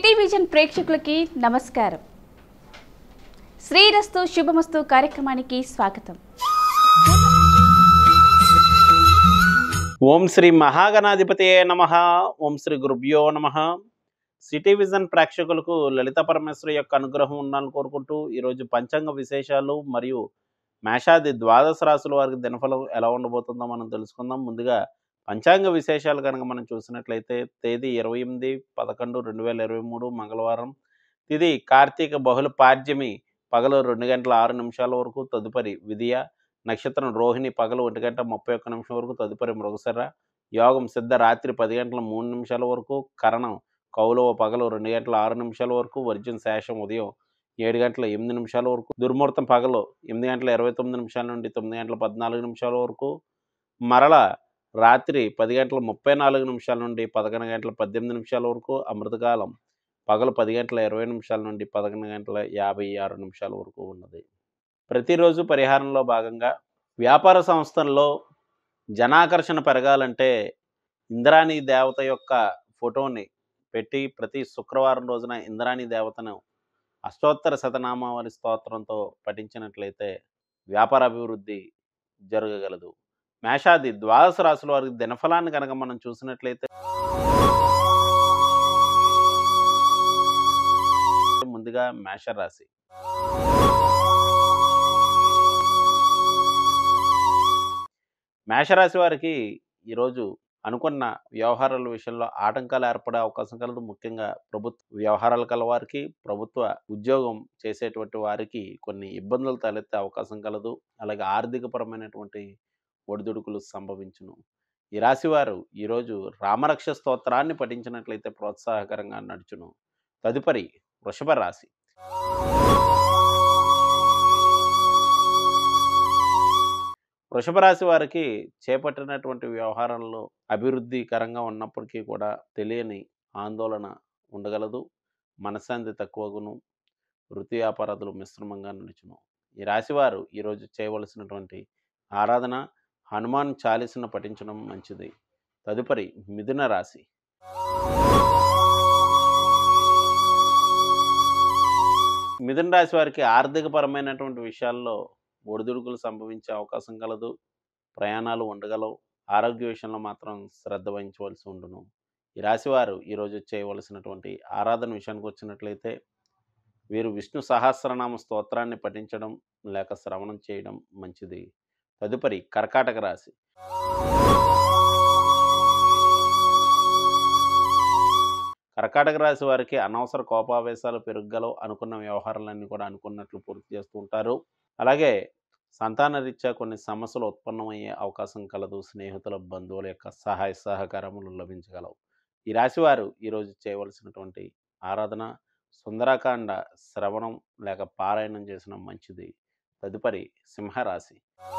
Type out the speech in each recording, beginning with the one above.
City vision ప్రేక్షకులకి నమస్కారం. శ్రీరస్తు శుభమస్తు కార్యక్రమానికి స్వాగతం. ఓం శ్రీ మహాగణాధిపతయే నమః. ఓం శ్రీ గురుభ్యో నమః. సిటీ విజన్ ప్రేక్షకులకు లలిత పరమేశ్వరి యొక్క అనుగ్రహం ఉండాలని కోరుకుంటూ ఈరోజు పంచాంగ విశేషాలు మరియు మేషాది ద్వాదశ రాశుల వారికి దినఫలం ఎలా ఉండబోతుందో మనం తెలుసుకుందాం. ముందుగా పంచాంగ విశేషాలు కనుక మనం చూసినట్లయితే తేదీ 28/11/2023 మంగళవారం, తిది కార్తీక బహుళ పాడ్యమి పగలు 2:06 వరకు, తదుపరి విధియ, నక్షత్రం రోహిణి పగలు 1:31 వరకు, తదుపరి మృగశిర, యోగం సిద్ధ రాత్రి 10:03 వరకు, కరణం కౌలవ పగలు 2:06 వరకు, వర్జం శేషం ఉదయం 7:08 వరకు, దుర్ముహూర్తం పగలు 8:29 నుండి 9:14 వరకు, మరల రాత్రి 10:34 నుండి 11:18 వరకు, అమృతకాలం పగలు 10:20 నుండి 11:56 వరకు ఉన్నది. ప్రతిరోజు పరిహారంలో భాగంగా వ్యాపార సంస్థల్లో జనాకర్షణ పెరగాలంటే ఇంద్రాణి దేవత యొక్క ఫోటోని పెట్టి ప్రతి శుక్రవారం రోజున ఇంద్రాణి దేవతను అష్టోత్తర శతనామావళి స్తోత్రంతో పఠించినట్లయితే వ్యాపార అభివృద్ధి జరగగలదు. మేషాది ద్వాదశ రాశుల వారికి దినఫలాన్ని కనుక మనం చూసినట్లయితే ముందుగా మేషరాశి. మేషరాశి వారికి ఈరోజు అనుకున్న వ్యవహారాల విషయంలో ఆటంకాలు ఏర్పడే అవకాశం కలదు. ముఖ్యంగా ప్రభుత్వ వ్యవహారాలు కల వారికి, ప్రభుత్వ ఉద్యోగం చేసేటువంటి వారికి కొన్ని ఇబ్బందులు తలెత్తే అవకాశం కలదు. అలాగే ఆర్థికపరమైనటువంటి ఒడిదుడుకులు సంభవించును. ఈ రాశివారు ఈరోజు రామరక్ష స్తోత్రాన్ని పఠించినట్లయితే ప్రోత్సాహకరంగా నడుచును. తదుపరి వృషభ రాశి. వృషభ రాశి వారికి చేపట్టినటువంటి వ్యవహారంలో అభివృద్ధికరంగా ఉన్నప్పటికీ కూడా తెలియని ఆందోళన ఉండగలదు. మనశ్శాంతి తక్కువగును. వృత్తి వ్యాపారాలు మిశ్రమంగా నడుచును. ఈ రాశివారు ఈరోజు చేయవలసినటువంటి ఆరాధన హనుమాన్ చాలీసను పఠించడం మంచిది. తదుపరి మిథున రాశి. మిథున రాశి వారికి ఆర్థికపరమైనటువంటి విషయాల్లో ఒడిదుడుకులు సంభవించే అవకాశం కలదు. ప్రయాణాలు ఉండగలవు. ఆరోగ్య విషయంలో మాత్రం శ్రద్ధ వహించవలసి ఉండును. ఈ రాశివారు ఈరోజు చేయవలసినటువంటి ఆరాధన విషయానికి వచ్చినట్లయితే వీరు విష్ణు సహస్రనామ స్తోత్రాన్ని పఠించడం లేక శ్రవణం చేయడం మంచిది. తదుపరి కర్కాటక రాశి. కర్కాటక రాశి వారికి అనవసర కోపావేశాలు పెరుగలవు. అనుకున్న వ్యవహారాలన్నీ కూడా అనుకున్నట్లు పూర్తి చేస్తూ ఉంటారు. అలాగే సంతాన రీత్యా కొన్ని సమస్యలు ఉత్పన్నమయ్యే అవకాశం కలదు. స్నేహితుల, బంధువుల యొక్క సహాయ సహకారములు లభించగలవు. ఈ రాశివారు ఈరోజు చేయవలసినటువంటి ఆరాధన సుందరకాండ శ్రవణం లేక పారాయణం చేసిన మంచిది. తదుపరి సింహరాశి.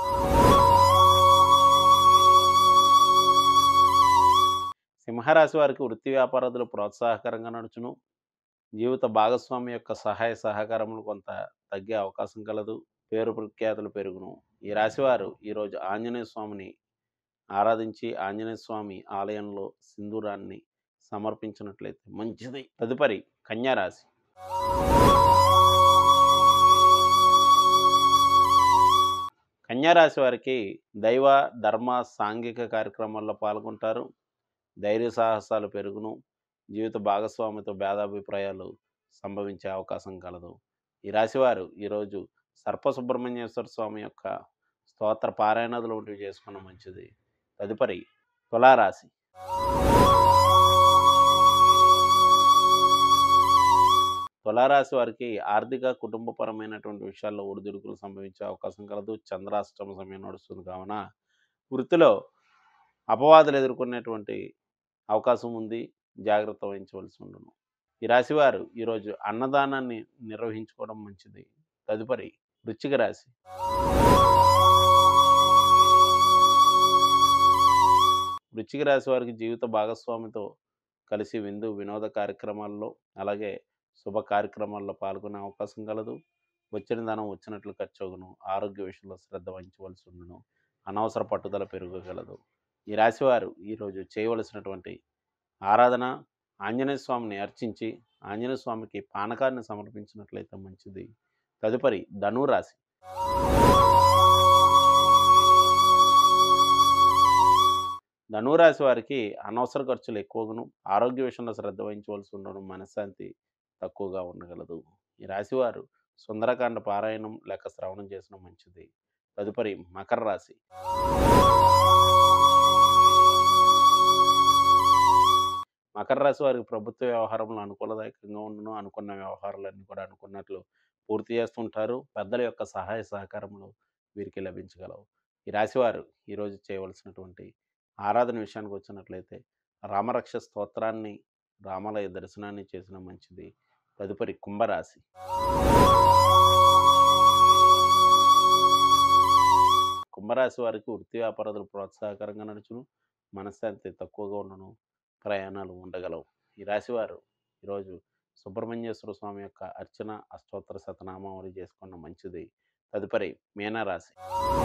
సింహరాశి వారికి వృత్తి వ్యాపారాలు ప్రోత్సాహకరంగా నడుచును. జీవిత భాగస్వామి యొక్క సహాయ సహకారములు కొంత తగ్గే అవకాశం కలదు. పేరు ప్రఖ్యాతులు పెరుగును. ఈ రాశివారు ఈరోజు ఆంజనేయ స్వామిని ఆరాధించి ఆంజనేయ స్వామి ఆలయంలో సింధూరాన్ని సమర్పించినట్లయితే మంచిది. తదుపరి కన్యారాశి. కన్యారాశి వారికి దైవ ధర్మ సాంఘిక కార్యక్రమాల్లో పాల్గొంటారు. ధైర్య సాహసాలు పెరుగును. జీవిత భాగస్వామితో భేదాభిప్రాయాలు సంభవించే అవకాశం కలదు. ఈ రాశివారు ఈరోజు సర్పసుబ్రహ్మణ్యేశ్వర స్వామి యొక్క స్తోత్ర పారాయణాదులు వంటివి చేసుకున్న మంచిది. తదుపరి తులారాశి. తులారాశి వారికి ఆర్థిక కుటుంబపరమైనటువంటి విషయాల్లో ఒడిదుడుకులు సంభవించే అవకాశం కలదు. చంద్రాష్టమ సమయం నడుస్తుంది కావున వృత్తిలో అపవాదులు ఎదుర్కొనేటువంటి అవకాశం ఉంది. జాగ్రత్త వహించవలసి ఉండును. ఈ రాశివారు ఈరోజు అన్నదానాన్ని నిర్వహించుకోవడం మంచిది. తదుపరి వృశ్చిక రాశి. వృశ్చిక రాశి వారికి జీవిత భాగస్వామితో కలిసి విందు వినోద కార్యక్రమాల్లో అలాగే శుభ కార్యక్రమాల్లో పాల్గొనే అవకాశం కలదు. వచ్చిన ధనం వచ్చినట్లు ఖర్చవును. ఆరోగ్య విషయంలో శ్రద్ధ వహించవలసి ఉండును. అనవసర పట్టుదల పెరగగలదు. ఈ రాశివారు ఈరోజు చేయవలసినటువంటి ఆరాధన ఆంజనేయ స్వామిని అర్చించి ఆంజనేయ స్వామికి పానకాన్ని సమర్పించినట్లయితే మంచిది. తదుపరి ధనురాశి. ధనురాశి వారికి అనవసర ఖర్చులు ఎక్కువగాను, ఆరోగ్య విషయంలో శ్రద్ధ వహించవలసి ఉండడం, మనశ్శాంతి తక్కువగా ఉండగలదు. ఈ రాశివారు సుందరకాండ పారాయణం లేక శ్రవణం చేసిన మంచిది. తదుపరి మకర రాశి. మకర రాశి వారికి ప్రభుత్వ వ్యవహారంలో అనుకూలదాయకంగా ఉండను. అనుకున్న వ్యవహారాలన్నీ కూడా అనుకున్నట్లు పూర్తి చేస్తుంటారు. పెద్దల యొక్క సహాయ సహకారములు వీరికి లభించగలవు. ఈ రాశివారు ఈరోజు చేయవలసినటువంటి ఆరాధన విషయానికి వచ్చినట్లయితే రామరక్ష స్తోత్రాన్ని, రామాలయ దర్శనాన్ని చేసిన మంచిది. తదుపరి కుంభరాశి. కుంభరాశి వారికి వృత్తి వ్యాపారాలు ప్రోత్సాహకరంగా నడుచును, మనశ్శాంతి తక్కువగా ఉండను, ప్రయాణాలు ఉండగలవు. ఈ రాశివారు ఈరోజు సుబ్రహ్మణ్యేశ్వర స్వామి యొక్క అర్చన, అష్టోత్తర శతనామావళి చేసుకున్న మంచిది. తదుపరి మీనరాశి.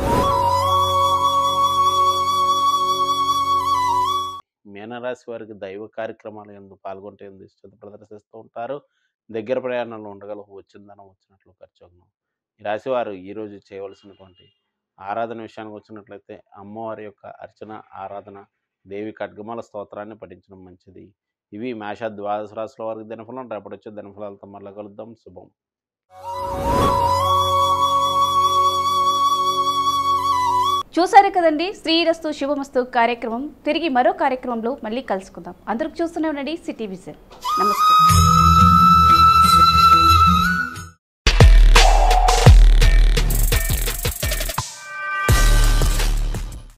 మీనరాశి వారికి దైవ కార్యక్రమాలు యందు పాల్గొంటేందుకు శ్రద్ధ ప్రదర్శిస్తూ ఉంటారు. దగ్గర ప్రయాణంలో ఉండగలవు. వచ్చిన ధనం వచ్చినట్లు ఖర్చు అగును. ఈ రాశివారు ఈరోజు చేయవలసినటువంటి ఆరాధన విషయానికి వచ్చినట్లయితే అమ్మవారి యొక్క అర్చన, ఆరాధన, దేవి ఖడ్గమాల స్తోత్రాన్ని పఠించడం మంచిది. ఇవి మేష ద్వాదశ రాశుల వారికి దినఫలం. రేపటి వచ్చే దినఫలాలతో మళ్ళీ కలుద్దాం. శుభం. చూసారు కదండి శ్రీరస్తు శుభమస్తు కార్యక్రమం. తిరిగి మరో కార్యక్రమంలో మళ్ళీ కలుసుకుందాం. అందరికి చూస్తూనే ఉండండి సిటీ విజన్. నమస్తే.